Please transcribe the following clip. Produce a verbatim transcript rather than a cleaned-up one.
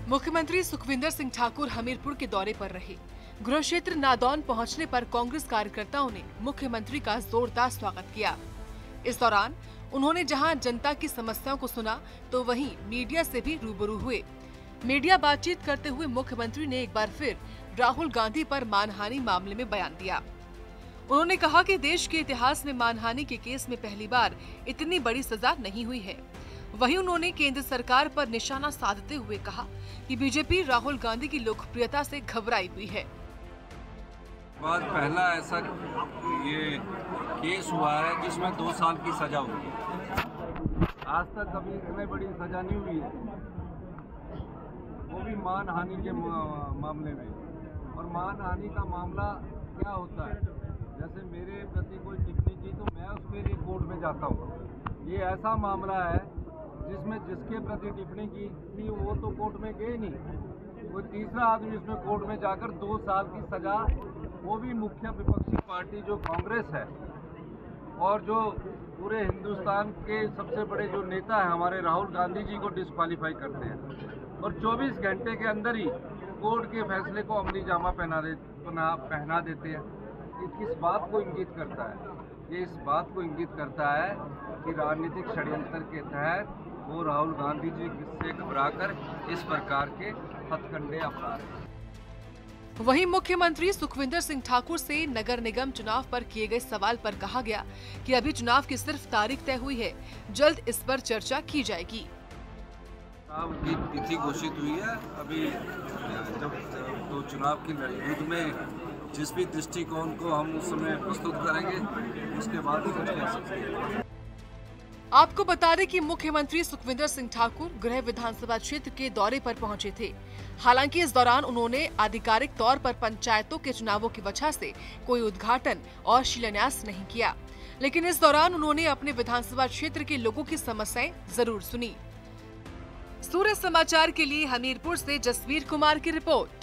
मुख्यमंत्री सुखविंदर सिंह ठाकुर हमीरपुर के दौरे पर रहे। गृह क्षेत्र नादौन पहुंचने पर कांग्रेस कार्यकर्ताओं ने मुख्यमंत्री का जोरदार स्वागत किया। इस दौरान उन्होंने जहां जनता की समस्याओं को सुना, तो वहीं मीडिया से भी रूबरू हुए। मीडिया बातचीत करते हुए मुख्यमंत्री ने एक बार फिर राहुल गांधी पर मानहानि मामले में बयान दिया। उन्होंने कहा कि देश के इतिहास में मानहानि के केस में पहली बार इतनी बड़ी सजा नहीं हुई है। वहीं उन्होंने केंद्र सरकार पर निशाना साधते हुए कहा कि बीजेपी राहुल गांधी की लोकप्रियता से घबराई हुई है। आज पहला ऐसा ये केस हुआ है जिसमें दो साल की सजा हुई है। आज तक कभी इतनी बड़ी सजा नहीं हुई है, वो भी मानहानि के मामले में। और मानहानि का मामला क्या होता है, जैसे मेरे प्रति कोई टिप्पणी की तो मैं उसके लिए कोर्ट में जाता हूँ। ये ऐसा मामला है जिसमें जिसके प्रति टिप्पणी की थी वो तो कोर्ट में गए नहीं, कोई तीसरा आदमी इसमें कोर्ट में जाकर दो साल की सजा, वो भी मुख्य विपक्षी पार्टी जो कांग्रेस है और जो पूरे हिंदुस्तान के सबसे बड़े जो नेता है हमारे राहुल गांधी जी को डिस्क्वालीफाई करते हैं और चौबीस घंटे के अंदर ही कोर्ट के फैसले को अमली जामा पहना दे पहना देते हैं। ये किस बात को इंगित करता है? ये इस बात को इंगित करता है कि राजनीतिक षड्यंत्र के तहत वो राहुल गांधी जी से घबराकर इस प्रकार के हथकंडे अपना रहे हैं। वहीं मुख्यमंत्री सुखविंदर सिंह ठाकुर से नगर निगम चुनाव पर किए गए सवाल पर कहा गया कि अभी चुनाव की सिर्फ तारीख तय हुई है, जल्द इस पर चर्चा की जाएगी। चुनाव की तिथि घोषित हुई है, अभी जब तो चुनाव की युद्ध में जिस भी दृष्टिकोण को हम उस समय प्रस्तुत करेंगे, उसके बाद ही कुछ कह सकते हैं। आपको बता दें कि मुख्यमंत्री सुखविंदर सिंह ठाकुर गृह विधानसभा क्षेत्र के दौरे पर पहुंचे थे। हालांकि इस दौरान उन्होंने आधिकारिक तौर पर पंचायतों के चुनावों की वजह से कोई उद्घाटन और शिलान्यास नहीं किया, लेकिन इस दौरान उन्होंने अपने विधानसभा क्षेत्र के लोगों की समस्याएं जरूर सुनी। सूर्य समाचार के लिए हमीरपुर से जसवीर कुमार की रिपोर्ट।